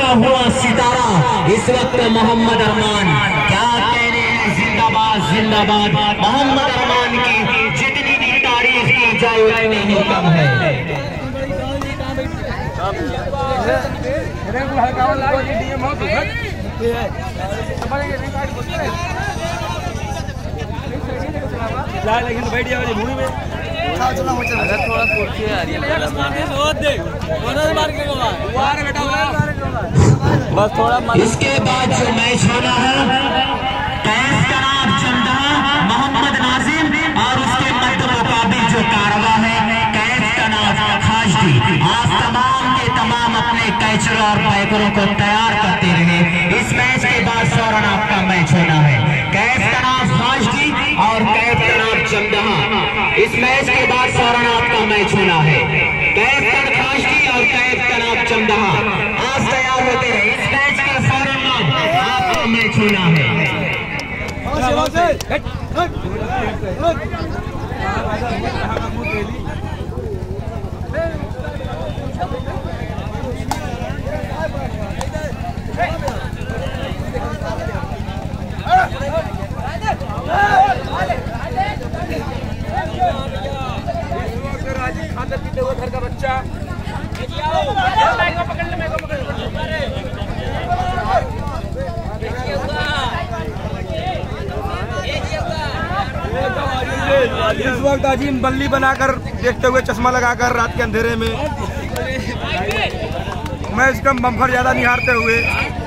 हुआ सितारा इस वक्त मोहम्मद अरमान। क्या कहने हैं, जिंदाबाद जिंदाबाद। मोहम्मद अरमान की जितनी भी तारीफ की जाए उतनी ही कम है। लेकिन बैठ जाओ भूमि में अगर थोड़ा कुर्सी आ रही है बस थोड़ा। इसके बाद जो मैच होना है कैफ तनाब जमदहा मोहम्मद नाजिम और उसके मध्य मुकाबिल जो कारवा है कैफ तनाब खाजदी। आप तमाम के तमाम अपने कैचर और पैकरों को तैयार करते रहे। इस मैच के बाद फौरन आपका मैच होना है कैफ तनाब खाजदी और कैफ तनाब जमदहा। इस मैच के बाद फौरन आपका मैच होना है कैफ तनाब खाजदी और कैफ तनाब जमदहा। आप तैयार होते रहे। इस मैच के फौरन आपका मैच होना है। घर का बच्चा इस वक्त अजीम बल्ली बनाकर देखते हुए चश्मा लगाकर रात के अंधेरे में मैच का बम्फर ज्यादा निहारते हुए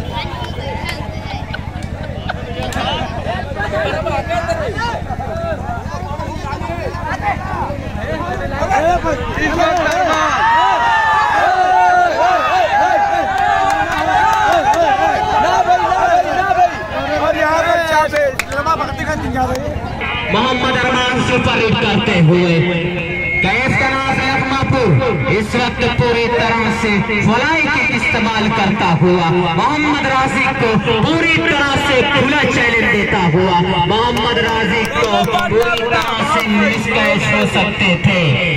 मोहम्मद अरमान सुपर हिट करते हुए कैफ तनाब लखमापुर इस वक्त पूरी तरह से फ्लाई किक इस्तेमाल करता हुआ मोहम्मद राजिक को पूरी तरह से खुला चैलेंज देता हुआ मोहम्मद राजिक को पूरी तरह से मिस कैच हो सकते थे।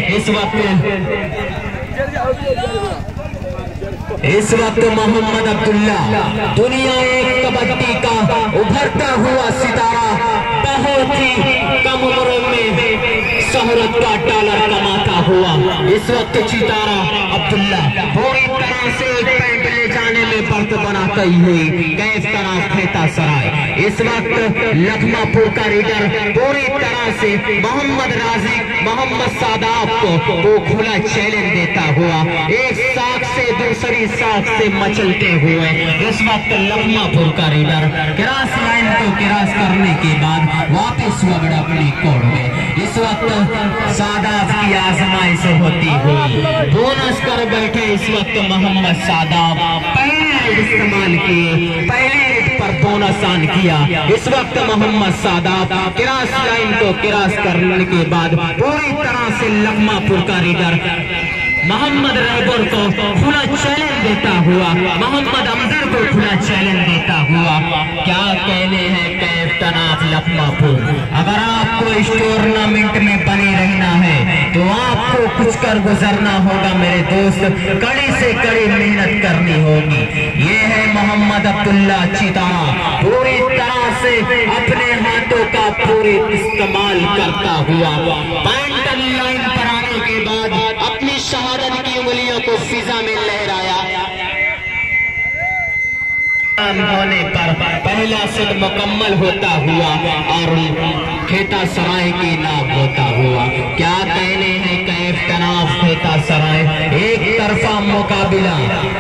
इस वक्त मोहम्मद अब्दुल्ला दुनिया एक कबड्डी का उभरता हुआ सितारा, बहुत ही कम उम्र में शोहरत का डॉलर कमाता हुआ इस वक्त सितारा अब्दुल्ला पूरी तरह से पैंट ले जाने में बर्त बनाती हुई कैफ तनाब खेता सराय। इस वक्त लखमापुर का रीडर पूरी तरह से मोहम्मद राजिक मोहम्मद सादाब को वो खुला चैलेंज देता हुआ एक साख से दूसरी साख से मचलते हुए इस वक्त लखमापुर का रीडर क्रॉस लाइन को क्रॉस करने के बाद वापस वगड़ अपनी कोड में इस वक्त सादाब की आजमाइश होती हुई बोनस कर बैठे इस वक्त मोहम्मद सादाब पहले इस्तेमाल किए, पहले हिट पर बोनस ऑन किया। इस वक्त मोहम्मद सादाब क्रॉस लाइन को क्रॉस करने के बाद पूरी तरह से लखमापुर का रीडर मोहम्मद रैबर को खुला चैलेंज देता हुआ मोहम्मद अमजर को खुला चैलेंज देता हुआ क्या कहने हैं कैफ तनाब लखमापुर। अगर आपको इस टूर्नामेंट में बने रहना है तो आपको कुछ कर गुजरना होगा मेरे दोस्त, कड़ी से कड़ी मेहनत करनी होगी। ये है मोहम्मद अब्दुल्ला चितारा पूरी तरह से अपने हाथों का पूरे इस्तेमाल करता हुआ पॉइंट लाइन पर आने के बाद अपनी शहादत की उंगलियों को फिजा में लहराया। होने पर पहला सेट मुकम्मल होता हुआ और खेता सराय की नाम होता हुआ क्या कहने हैं कैफ तनाब खेता सराय एक तरफा मुकाबिला।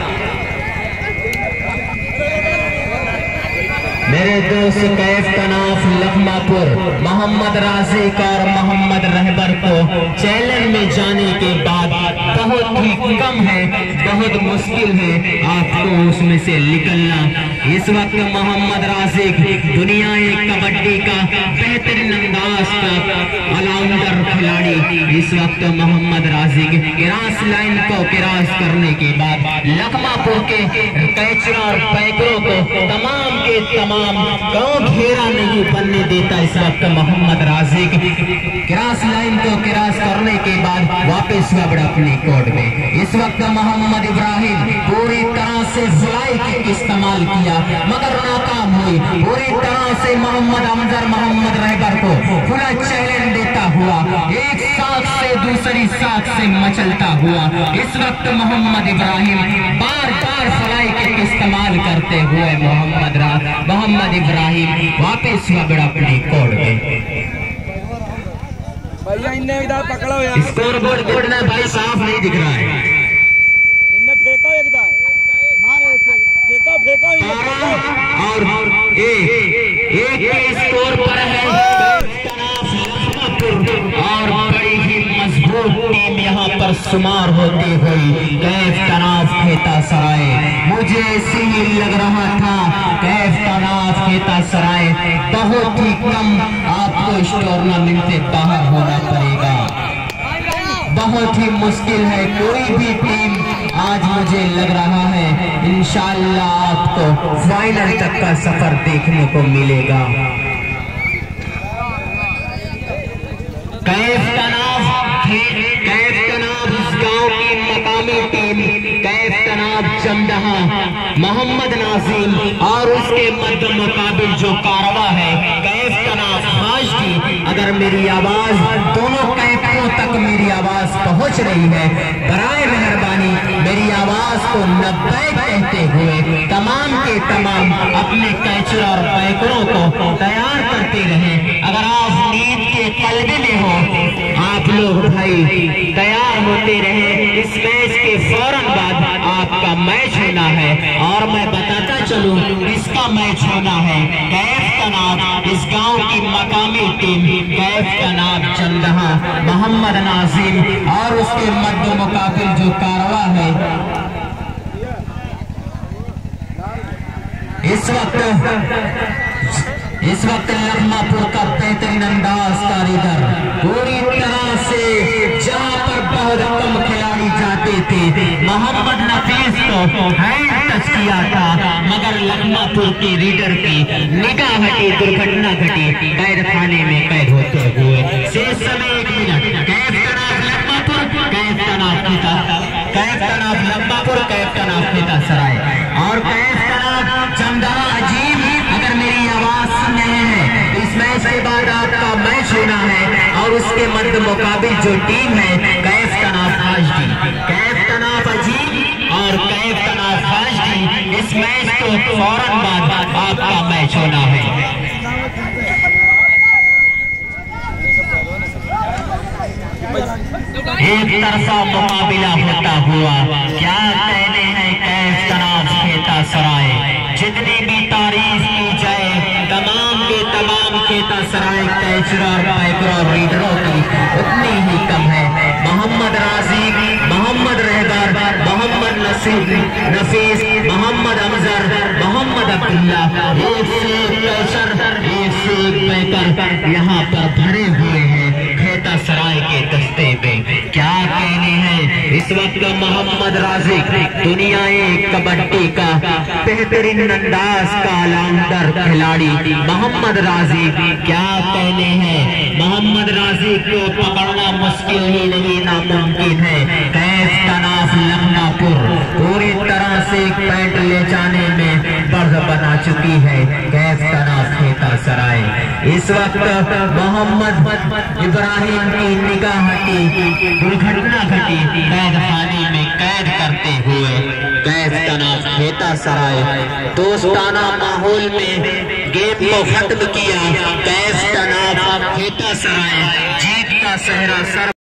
मेरे दोस्त कैफ तनाफ लखमापुर मोहम्मद राजिक और मोहम्मद रहबर को चैलेंज में जाने के बाद बहुत ही कम है, बहुत मुश्किल है आपको उसमें से निकलना। इस वक्त मोहम्मद राजिक दुनिया एक कबड्डी का बेहतरीन अंदाज का ऑलराउंडर खिलाड़ी। इस वक्त मोहम्मद राजिक क्रॉस लाइन को क्रॉस करने के बाद लखमापुर के कैचर और पैकरों को तमाम के तमाम गांव घेरा नहीं बनने देता। इस वक्त मोहम्मद राजिक क्रॉस लाइन को क्रॉस करने के बाद वापस वापड़ा अपने कोर्ट में। इस वक्त मोहम्मद इब्राहिम पूरी तरह से फ्लाई किक इस्तेमाल किया मगर नाकाम हुई। पूरी तरह से मोहम्मद अमजर मोहम्मद रहबर को खुला चैलेंज देता हुआ एक साख से दूसरी साख से मचलता हुआ इस वक्त मोहम्मद इब्राहिम बार बार फ्लाई किक इस्तेमाल करते हुए मोहम्मद इब्राहिम वापस वापड़ा अपने कोर्ट में। भैया इन्हें इधर पकड़ो यार। स्कोर बोर्ड देखना भाई साफ नहीं दिख रहा है। इन्हें फेंको एकदम फेंको और एक के स्कोर पर है और बड़ी ही मजबूत टीम यहाँ पर शुमार होती हुई कैफ तनाफ खेता सराय। मुझे ऐसे ही लग रहा था कैफ तनाफ खेता सराय बहुत ही कम आपको इस टूर्नामेंट से बाहर होना पड़ेगा। बहुत ही मुश्किल है कोई भी टीम आज मुझे लग रहा है इंशाअल्लाह आपको फाइनल तक का सफर देखने को मिलेगा। कैफ तनाफ इस गांव की मकामी टीम कैफ तनाफ चंदहा मोहम्मद नाजिम और उसके मध्य मुकाबिल जो कारवा है कैफ तनाफ हाशगी। अगर मेरी आवाज दोनों कैफों तक मेरी आवाज पहुंच रही है बराए मेहरबानी मेरी आवाज को 90 कहते हुए तमाम के तमाम अपने कैचर और पैकरों को तैयार करते रहे। अगर आप नींद के कलबे में हो आप लोग भाई तैयार होते रहे। इस मैच के फौरन बाद आपका मैच होना है और मैं बताता चलूं इसका मैच होना है कैफ तनाफ इस गांव की मकामी टीम कैफ तनाफ चंदहा मोहम्मद नाजिम और उसके मध्य मुकाबिल जो कारवा है इस वक्त लखमापुर का बेहतरीन अंदाज कारीगर पूरी तरह से जहां पर बहुत कम खिलाड़ी जाते थे मोहम्मद नफीस को हैंड टच किया था मगर लखमापुर के रीडर की निगाह हटी दुर्घटना घटी कैद खाने में कैद होते हुए। शेष समय 1 मिनट। कैफ तनाफ लखमापुर कैफ तनाफ लखमापुर कैफ तनाफ खेता सराय और कैफ तनाफ चंदहा अजीब। अगर मेरी आवाज सुन रहे हैं इस मैच के बाद आपका मैच होना है और उसके मध्य मुकाबिल जो टीम है कैफ तनाफ हाशगी कैफ तनाफ अजीब और कैफ तनाफ हाशगी इस मैच को फौरन बाद आपका मैच होना है। एक तरफा मुकाबला होता हुआ क्या कहने हैं कैफ तनाफ खेता सराय। जितनी भी तारीफ की जाए तमाम के तमाम खेता सराय कैचर और पैकर और रीडरों की उतनी ही कम है। मोहम्मद राजीब मोहम्मद रहबर मोहम्मद नफीस मोहम्मद अमजर मोहम्मद अब्दुल्ला एक से एक कैचर एक से एक पैकर यहाँ पर भरे हुए हैं खेता सराय के दस्ते में। क्या कहने हैं इस वक्त मोहम्मद राजिक दुनिया कबड्डी का बेहतरीन अंदाज का अलंदर खिलाड़ी मोहम्मद राजिक क्या कहने हैं। मोहम्मद राजिक को पकड़ना मुश्किल ही नहीं नामुमकिन है। कैफ तनाफ लखमापुर पूरी तरह से एक पॉइंट ले जाने में बढ़ बना चुकी है कैफ तनाफ खेता सराय। इस वक्त मोहम्मद इब्राहिम की निगाह हटी दुर्घटना घटी कैद खाने में कैद करते हुए कैफ तनाफ खेता सराय दोस्ताना माहौल में गेम को खत्म किया। कैफ तनाफ खेता सराय जीत का सहरा सर